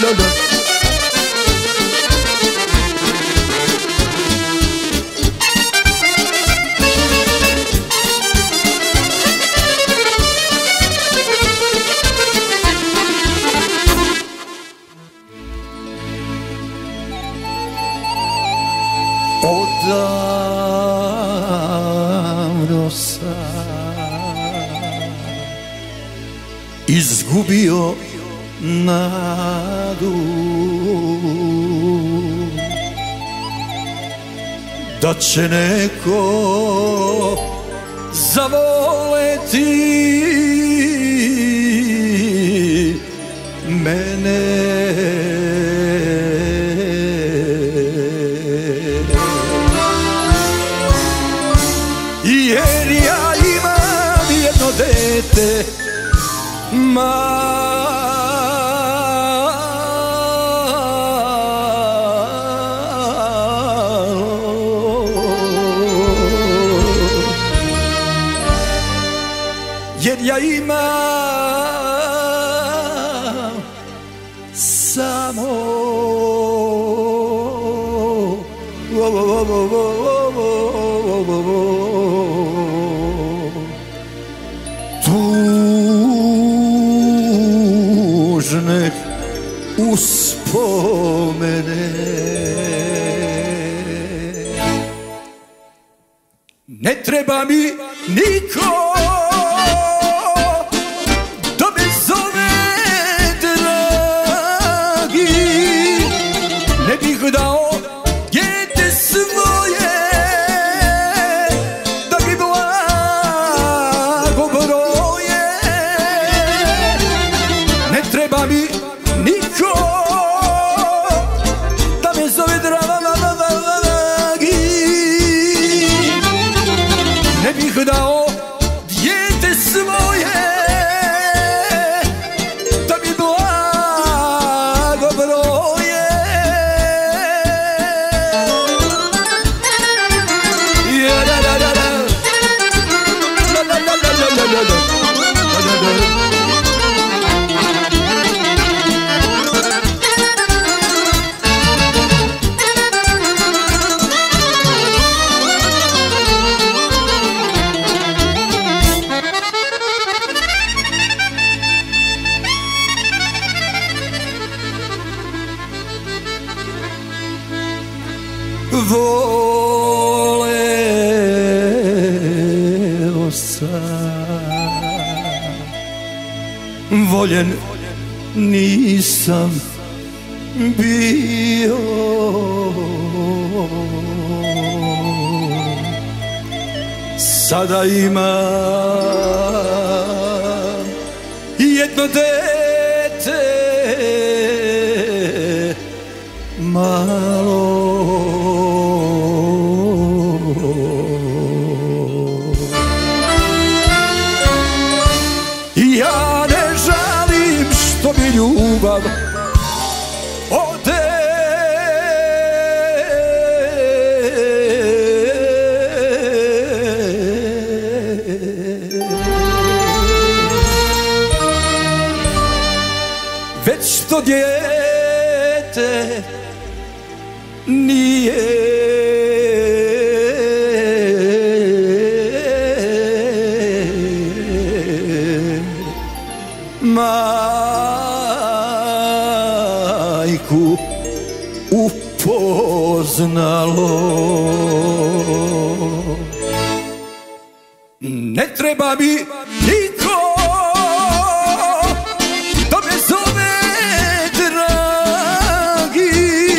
Odavno sam izgubio nadu da će neko zavoleti mene. Jer ja imam jedno dete malo, jer ja imam samo tužne uspomene. Ne treba mi niko da me zove dragi, ne bih dao dijete svoje da mi blago broje. Ne treba mi niko da me zove dragi, ne bih dao dijete svoje da mi blago broje. Voleo sam, voljen nisam bio, sada imam jedno dete malo. Ja ne žalim što mi ljubav ode, već što dijete nije majku upoznalo. Ne treba mi niko da me zove dragi,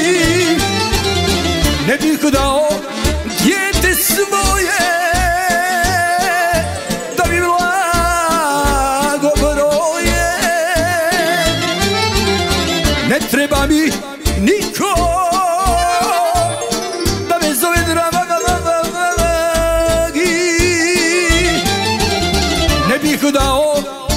ne bih dao dijete svoje da mi blago broje. Ne treba mi niko da me zove dragi, ne bih dao